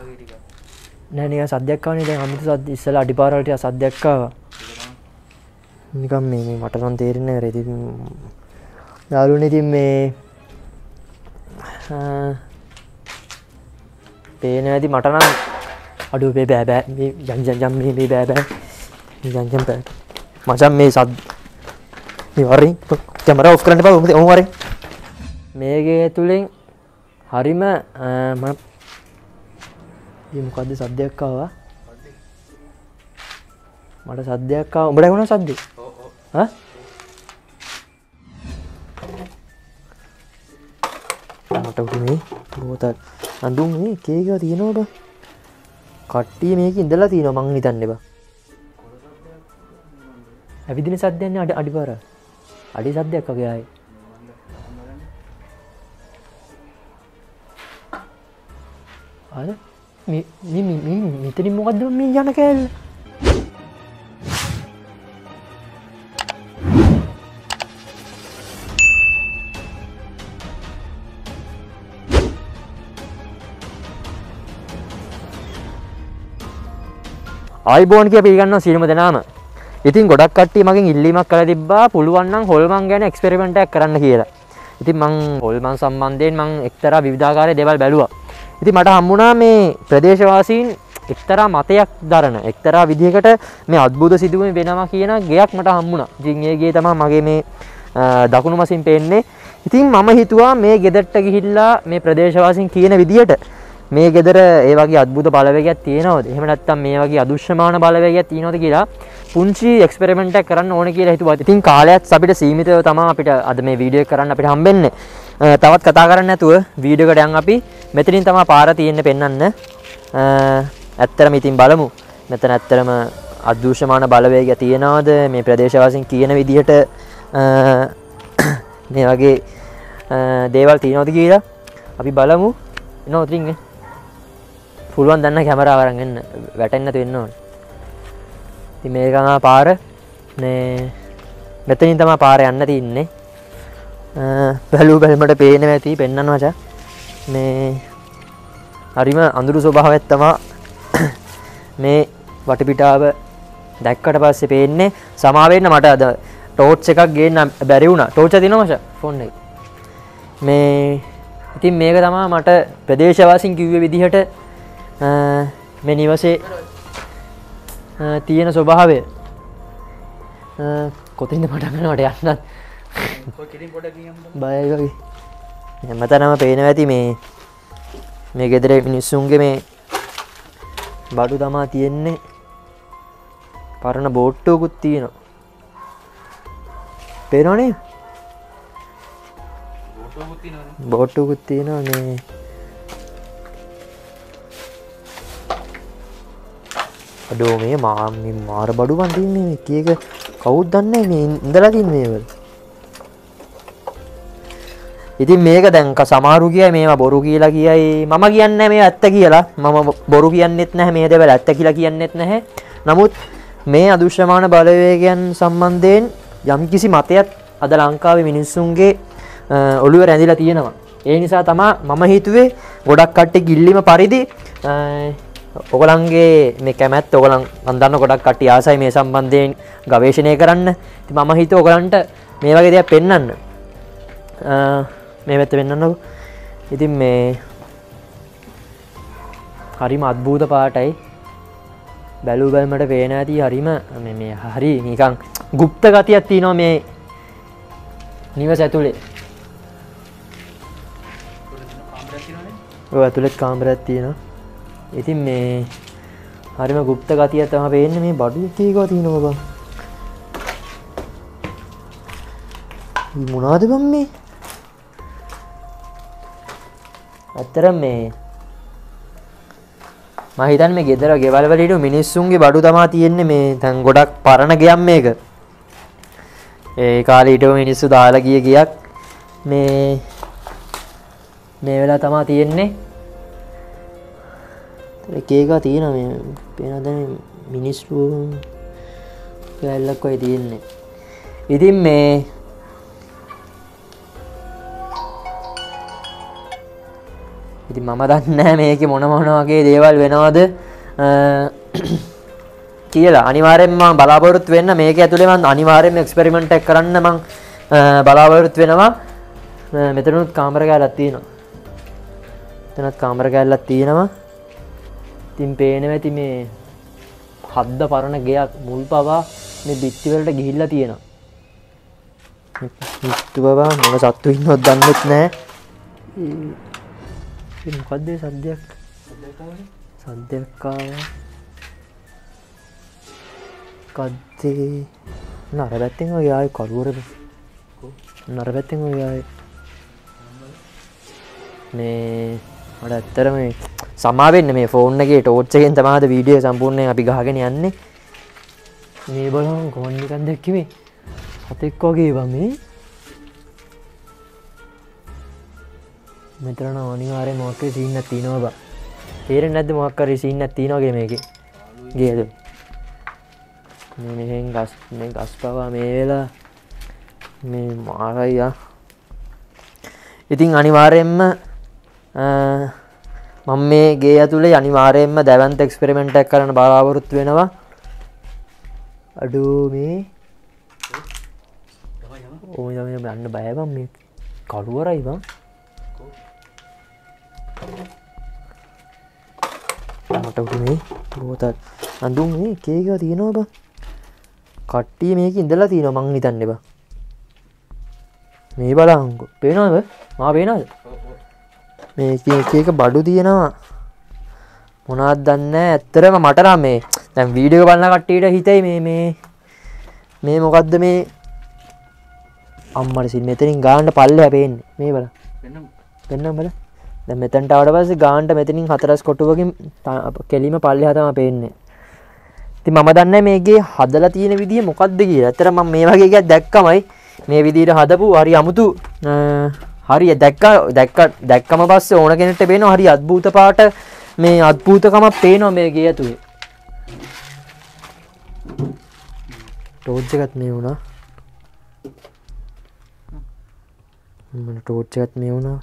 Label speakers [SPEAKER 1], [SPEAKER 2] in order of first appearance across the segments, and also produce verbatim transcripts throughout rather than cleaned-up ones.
[SPEAKER 1] නෑ නිකන් සද්දයක් ආවනේ දැන් අමිත සද්ද ඉස්සලා අඩිපාර වලට සද්දයක් ආවා. නිකන් මේ මේ මට නම් තේරෙන්නේ නැහැ. ඉතින් යාළුවනේ ඉතින් මේ පේන ඇති මට නම් අඩුව මේ බෑ බෑ මේ ජන් ජන් ජන් මේ මේ බෑ බෑ ජන් ජන් බෑ මචං මේ සද්ද මේ වරින් කැමරා ඔෆ් කරන්න එපා ඔහොම වරින් මේකේ තුලින් හරිම මම මේ මොකද්ද සද්දයක් ආවා මට සද්දයක් ආවා උඹට ඇහුණා සද්දේ ඔව් ඔව් හා මට උනේ බෝතල් අඳුන් මේ කේකව තියෙනවා බං කට්ටිය මේක ඉඳලා තියෙනවා මං හිතන්නේ බං ඇවිදින සද්දයක් නේ අඩි අඩිපාර අඩි සද්දයක් වගේ ආයේ අර මේ මේ මේ මෙතනින් මොකද්ද මේ යන කෑල්ල ආයිබෝන් කියලා පිළිගන්නවා සියලුම දෙනාම. ඉතින් ගොඩක් කට්ටිය මගෙන් ඉල්ලීමක් කරලා තිබ්බා පුළුවන් නම් හොල්මන් ගැන එක්ස්පෙරිමන්ට් එකක් කරන්න කියලා. ඉතින් මං හොල්මන් සම්බන්ධයෙන් මං එක්තරා විවිධාකාරයේ දේවල් බැලුවා. ඉතින් මට හම්බුණා මේ ප්‍රදේශවාසීන් එක්තරා මතයක් දරන එක්තරා විදිහකට මේ අద్భుත සිදුවීම් වෙනවා කියන ගයක් මට හම්බුණා. ඉතින් ඒ ගේ තමයි මගේ මේ දකුණු මසින් පේන්නේ. ඉතින් මම හිතුවා මේ ගෙදරට ගිහිල්ලා මේ ප්‍රදේශවාසීන් කියන විදිහට මේ ගෙදර ඒ වගේ අద్భుත බලවේගයක් තියෙනවද? එහෙම නැත්නම් මේ වගේ අදුෂ්‍යමාන බලවේගයක් තියෙනවද කියලා පුංචි එක්ස්පෙරිමන්ට් එකක් කරන්න ඕනේ කියලා හිතුවා. ඉතින් කාලයත් අපිට සීමිතව තමයි අපිට අද මේ වීඩියෝ එක කරන්න අපිට හම්බෙන්නේ. තවත් කතා කරන්න නැතුව වීඩියෝ එකට යන් අපි මෙතනින් තමයි පාර තියෙන්නේ පෙන්වන්න. ඇත්තටම ඉතින් බලමු. මෙතන ඇත්තටම අදුෂ්‍යමාන බලවේගයක් තියෙනවද? මේ ප්‍රදේශවාසීන් කියන විදිහට මේ වගේ දේවල් තියෙනවද කියලා අපි බලමු. එනවා උතරින් පුළුවන් දන්න කැමරාව අරන් එන්න වැටෙන්න නැතු වෙන්න ඕනේ. ඉතින් මේක තමයි පාර. මේ මෙතනින් තමයි පාර යන්න තියෙන්නේ. බැලු බැලමට පේන්නේ නැති පෙන්නන්න මචං. මේ හරිම අඳුරු ස්වභාවයක් තමයි මේ වටපිටාව දැක්කට පස්සේ පේන්නේ. සමා වෙන්න මට අද ටෝච් එකක් ගේන්න බැරි වුණා. ටෝච් එක තියෙනවා මචං ෆෝන් එකේ. මේ ඉතින් මේක තමයි මට ප්‍රදේශවාසීන් කිව්වේ විදිහට මේ නිවසේ තියෙන ස්වභාවය කොතින්ද පටන් ගන්නවට යන්නත් කොකින් පොඩක් ගියම් බයයි වගේ හැමතැනම පේනවා ඇති මේ මේ ගෙදර මිනිස්සුන්ගේ මේ බඩු තමා තියෙන්නේ පරණ බෝට්ටුවකුත් තියෙනවා පේනවනේ බෝට්ටුවකුත් තියෙනවා මේ අඩෝ මේ මා මේ මාර බඩු ගන්න තින්නේ එක එක කවුද දන්නේ මේ ඉඳලා තින්නේ මේවල. ඉතින් මේක දැන් සමහරු කියයි මේවා බොරු කියලා කියයි මම කියන්නේ මේ ඇත්ත කියලා. මම බොරු කියන්නෙත් නැහැ මේ දේවල් ඇත්ත කියලා කියන්නෙත් නැහැ. නමුත් මේ අදුෂ්‍යමාන බලවේගයන් සම්බන්ධයෙන් යම්කිසි මතයක් අද ලංකාවේ මිනිස්සුන්ගේ ඔළුවේ රැඳිලා තියෙනවා. ඒ නිසා තමයි මම හිතුවේ ගොඩක් කට්ටිය ගිල්ලිම පරිදි ඔයගලන්ගේ මේ කැමැත්ත ඔයගලන් මන් දන්න ගොඩක් කට්ටිය ආසයි මේ සම්බන්ධයෙන් ගවේෂණය කරන්න. ඉතින් මම හිතුවා ඔයගලන්ට මේ වගේ දේවල් පෙන්වන්න. මේ පැත්ත පෙන්වන්නකෝ. ඉතින් මේ හරිම අద్భుත පාටයි. බැලු බැලමට පේන ඇති හරිම මේ මේ හරි නිකන් গুপ্ত ගතියක් තියෙනවා මේ නිවස ඇතුලේ. ඔය ඇතුලේ කාමරයක් තියෙනවා. ඉතින් මේ හරිම গুপ্ত ගතියක් තමයි පේන්නේ මේ බඩු කීකව තියෙනවා බං. මේ මොනවද බං මේ? අතරම මේ මම හිතන්නේ මේ ගෙදර ගෙවල් වල හිටු මිනිස්සුන්ගේ බඩු තමයි තියෙන්නේ මේ දැන් ගොඩක් පරණ ගියම් මේක. ඒ කාලේ හිටු මිනිස්සු දාලා ගිය ගියක් මේ මේ වෙලාව තමයි තියෙන්නේ. එක එක තියෙනවා මේ පේනවද මේ මිනිස්සු කැලලක් වගේ තියෙන්නේ. ඉතින් මේ ඉතින් මම දන්නේ නැහැ මේකේ මොන මොන වගේ දේවල් වෙනවද කියලා. අනිවාර්යෙන්ම මම බලාපොරොත්තු වෙන්න මේක ඇතුලේ මම අනිවාර්යෙන්ම එක්ස්පෙරිමන්ට් එකක් කරන්න මම බලාපොරොත්තු වෙනවා. මෙතනොත් කාමර කැලක් තියෙනවා. එතනත් කාමර කැලක් තියෙනවා. ඉතින් පේනවා ඇති මේ හද්ද පරණ ගෙයක් මුල් පවා මේ බිත්ති වලට ගිහිල්ලා තියෙනවා. මිත්තු බබා මොන සත්තු ඉන්නවද දන්නෙත් නැහැ. ඉතින් මොකද්ද මේ සද්දයක්? සද්දයක් ආවා. කද්දේ නර පැත්තෙන් වගේ ආයේ කරුවරද? නර පැත්තෙන් වගේ ආයේ මේ මට ඇත්තටම මේ සමා වෙන්න මේ ෆෝන් එකේ ටෝච් එකෙන් තමයි අද වීඩියෝ සම්පූර්ණයෙන් අපි ගහගෙන යන්නේ. මේ බලන්න කොහොමද නිකන් දැක්කේ මේ හතෙක් වගේ බා මේ. මෙතන අනිවාර්යයෙන් මොකක් හරි සීන් එකක් තියෙනවා බා. තේරෙන්නේ නැද්ද මොකක් හරි සීන් එකක් තියෙනවා වගේ මේකේ. ගියද? මේ මෙහෙන් ගස් මේ ගස් පවා මේ වෙලා මේ මාරයි ආ. ඉතින් අනිවාර්යයෙන්ම මම මේ ගේ ඇතුලේ අනිවාර්යයෙන්ම දැවන්ත එක්ස්පෙරිමන්ට් එකක් කරන්න බලාපොරොත්තු වෙනවා. අඩෝ මේ ඕ යම යම යන්න බය බං මේ කළුවරයි බං. මට උනේ බෝතල් අඳුන් මේ කේක තියෙනවා බං. කට්ටිය මේක ඉඳලා තියෙනවා මං හිතන්නේ බං. මේ බලංකො පේනවද? මා පේනවද? මේ කේක බඩු තියෙනවා. මොනවද දන්නේ නැහැ. ඇත්තටම මට නම් මේ දැන් වීඩියෝ එක බලන කට්ටියට හිතයි මේ මේ මේ මොකද්ද මේ අම්මට සිල් මෙතනින් ගාන්න පල්ලෙහා පේන්නේ. මේ බලන්න. පෙන්නම්. පෙන්නම් බලන්න. දැන් මෙතනට ආවට පස්සේ ගාන්න මෙතනින් හතරස් කොටුවකින් කෙලිම පල්ලෙහා තමයි පේන්නේ. ඉතින් මම දන්නේ මේකේ හදලා තියෙන විදිය මොකද්ද කියලා. ඇත්තට මම මේ වගේ එකක් දැක්කමයි මේ විදියට හදපු හරි අමුතු හරි දැක්ක දැක්ක දැක්කම පස්සේ ඕන කෙනෙක්ට පේනවා හරි අద్భుත පාට මේ අద్భుතකමක් පේනවා මේ ගේ ඇතුලේ. ටෝච් එකත් මේ වුණා. මම ටෝච් එකත් මේ වුණා.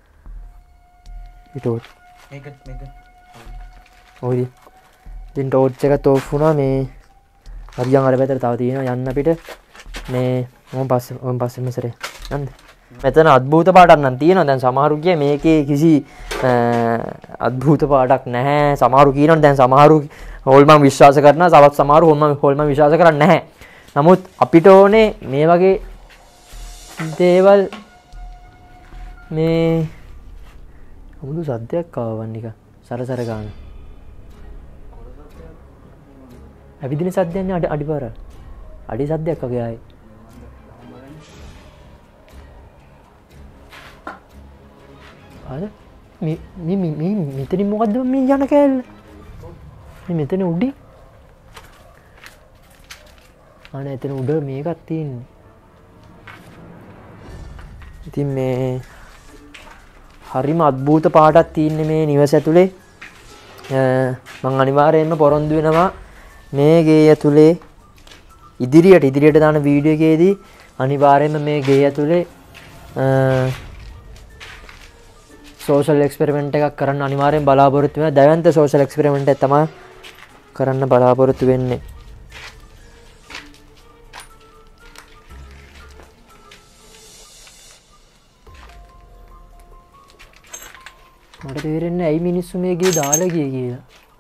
[SPEAKER 1] ටෝච් මේක මේක ඔය ඉතින් ටෝච් එකත් ඕෆ් වුණා. මේ හරියන් අර පැත්තට තව තියෙනවා යන්න අපිට මේ මම පස්සේ මම පස්සේ මෙසරේ යන්න. මෙතන අద్భుත පාටක් නම් තියෙනවා. දැන් සමහරු කිය මේකේ කිසි අద్భుත පාටක් නැහැ. සමහරු කියනවා දැන් සමහරු හොල්මන් විශ්වාස කරනවා. තවත් සමහරු හොල්මන් හොල්මන් විශ්වාස කරන්නේ නැහැ. නමුත් අපිට ඕනේ මේ වගේ දේවල් මේ අමුතු සද්දයක් ආවන් නිකන් සරසර ගන්න. ඇවිදින සද්දයන්නේ අඩි අඩිපාර. අඩි සද්දයක් වගේ ආයේ. අර මේ මේ මේ මෙතනින් මොකද්ද මේ යන කෑල්ල? මේ මෙතන උඩින්. අනේ එතන උඩ මේකක් තියෙන්නේ. ඉතින් මේ හරිම අద్భుත පාටක් තියෙන්නේ මේ නිවස ඇතුලේ. මම අනිවාර්යයෙන්ම පොරොන්දු වෙනවා මේ ගේ ඇතුලේ ඉදිරියට ඉදිරියට දාන වීඩියෝ එකේදී අනිවාර්යයෙන්ම මේ ගේ ඇතුලේ සෝෂල් එක්ස්පෙරිමන්ට් එකක් කරන්න අනිවාර්යෙන් බලාපොරොත්තු වෙනවා. දැවැන්ත සෝෂල් එක්ස්පෙරිමන්ට් එක තමයි කරන්න බලාපොරොත්තු වෙන්නේ. මට තේරෙන්නේ ඇයි මිනිස්සු මේ ගේ දාලා ගියේ කියලා.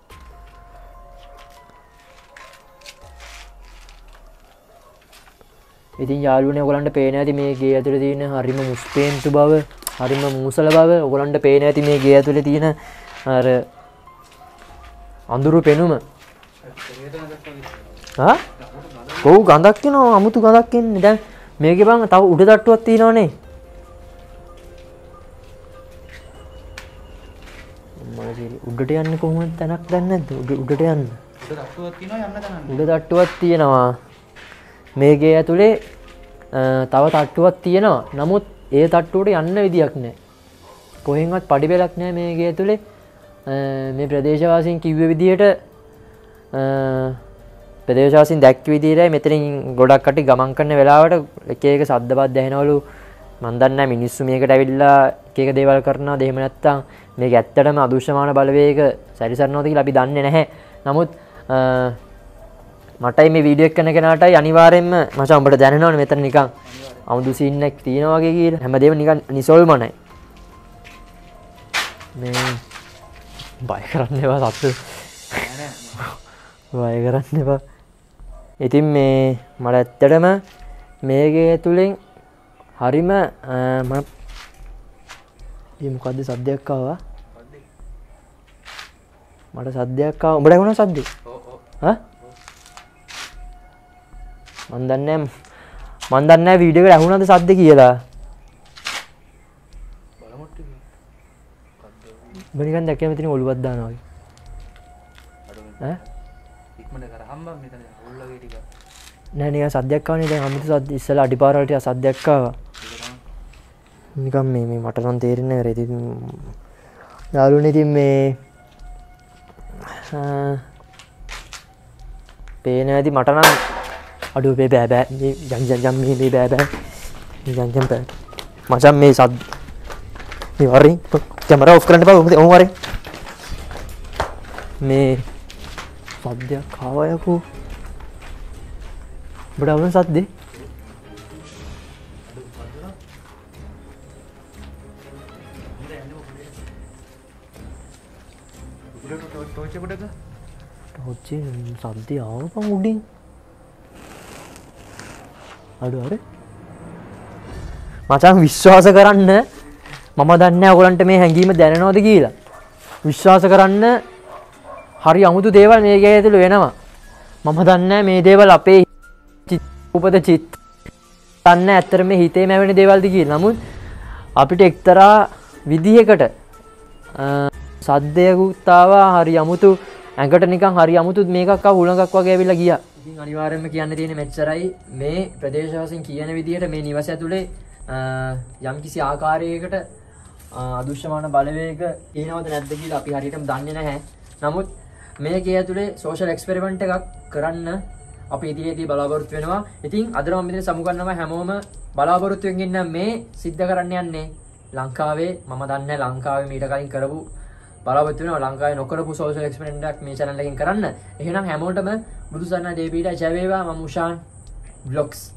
[SPEAKER 1] ඉතින් යාළුවනේ ඔයගලන්ට පේන ඇති මේ ගේ ඇතුලේ තියෙන හරිම මුස්පේන්තු බව, හරිම මූසල බව ඔයගලන්ට පේන ඇති මේ ගේ ඇතුලේ තියෙන අර අඳුරු පෙනුම. හා? කොහොම ගඳක් එනවා අමුතු ගඳක් එන්නේ. දැන් මේකේ බං තව උඩ තට්ටුවක් තියෙනවනේ. උඩට යන්නේ කොහොමද තැනක් දන්නේ නැද්ද? උඩ උඩට යන්න. උඩ තට්ටුවක් තියෙනවා යන්න තැනක්. උඩ තට්ටුවක් තියෙනවා. මේකේ ඇතුලේ තව තට්ටුවක් තියෙනවා. නමුත් ඒ තට්ටුවට යන්න විදියක් නැහැ. කොහෙන්වත් පඩි බෙලක් නැහැ මේකේ ඇතුලේ. මේ ප්‍රදේශවාසීන් කිව්ව විදිහට ප්‍රදේශවාසීන් දැක්ක විදිහටයි මෙතනින් ගොඩක් කටි ගමන් කරන වෙලාවට එක එක සද්දපත් දැනෙනවලු. මන් දන්නේ නැහැ මිනිස්සු මේකට ඇවිල්ලා එක එක දේවල් කරනවාද එහෙම නැත්නම් මේක ඇත්තටම අදෘශ්‍යමාන බලවේග සැරිසරනවද කියලා අපි දන්නේ නැහැ. නමුත් මටයි මේ වීඩියෝ එක කරන කෙනාටයි අනිවාර්යෙන්ම මචං උඹට දැනෙනවනේ මෙතන නිකන් අමුතු සීන් එකක් තියෙනවා වගේ කියලා. හැමදේම නිකන් නිසල්මනයි. මේ බය කරන්න එපා සත්තු. බය කරන්න එපා. ඉතින් මේ මට ඇත්තටම මේකේ තුලින් හරිම මම මේ මොකද්ද සද්දයක් ආවා? මට සද්දයක් ආවා. උඹට ඇහුණා සද්දේ? ඔව් ඔව්. හා? මන් දන්නේ මන් දන්නේ නැහැ වීඩියෝ එකට ඇහුණාද සද්ද කියලා. බලමුත් මොකද්ද? නිකන් දැක්කම ඉතින් ඔළුවක් දානවා වගේ. ඈ? ඉක්මනට කරහම් බං මෙතන ඔල්ලගේ ටික. නෑ නිකන් සද්දයක් ආවනේ දැන් අමුතු සද්ද ඉස්සලා අඩිපාරවල ටික සද්දයක් ආවා. නිකන් මේ මේ මට නම් තේරෙන්නේ නැහැ. ඉතින් යාළුවනේ ඉතින් මේ පේන ඇති මට නම් අඩුව බෑ බෑ බෑ ජම් ජම් ජම් මේ මේ බෑ බෑ ජම් ජම් බෑ මචං මේ සද්ද මේ වරින් කැමරා ඔෆ් කරන්න බෑ ඔහොම වරින් මේ සද්දයක් ආවා යකෝ බඩ වුණ සද්දේ टॉर्च पड़ेगा टॉर्च सद्दी आवन उड्डिන් අඩු අර මචං විශ්වාස කරන්න මම දන්නේ නැහැ ඔයගලන්ට මේ හැංගීම දැනෙනවද කියලා විශ්වාස කරන්න හරි අමුතු දේවල් මේකේ ඇතුළේ වෙනවා මම දන්නේ මේ දේවල් අපේ උපද චිත්ත දන්නේ ඇත්තට මේ හිතේ මැවෙන දේවල්ද කියලා නමුත් අපිට එක්තරා විදිහකට සද්දයකුත් ආවා හරි අමුතු ඇඟට නිකන් හරි අමුතු මේකක් ආව හුලඟක් වගේ ඇවිල්ලා ගියා. ඉතින් අනිවාර්යයෙන්ම කියන්න තියෙන්නේ මෙච්චරයි මේ ප්‍රදේශවාසීන් කියන විදිහට මේ නිවස ඇතුලේ යම්කිසි ආකාරයකට අදෘශ්‍යමාන බලවේග තියෙනවද නැද්ද කියලා අපි හරියටම දන්නේ නැහැ. නමුත් මේකේ ඇතුලේ සෝෂල් එක්ස්පෙරිමන්ට් එකක් කරන්න අපි ඉදිරියේදී බලාපොරොත්තු වෙනවා. ඉතින් අද නම් මෙතන සමු ගන්නවා හැමෝම බලාපොරොත්තු වෙමින් ඉන්න මේ සිද්ධ කරන්න යන්නේ ලංකාවේ මම දන්නේ ලංකාවේ මීට කලින් කරපු බලාපොරොත්තු වෙනවා ලංකාවේ නොකරපු සෝෂල් එක්ස්පෙරිමන්ට් එකක් මේ channel එකෙන් කරන්න. එහෙනම් හැමෝටම බුදුසරණ දේවීට ජය වේවා. මම උෂාන් vlogs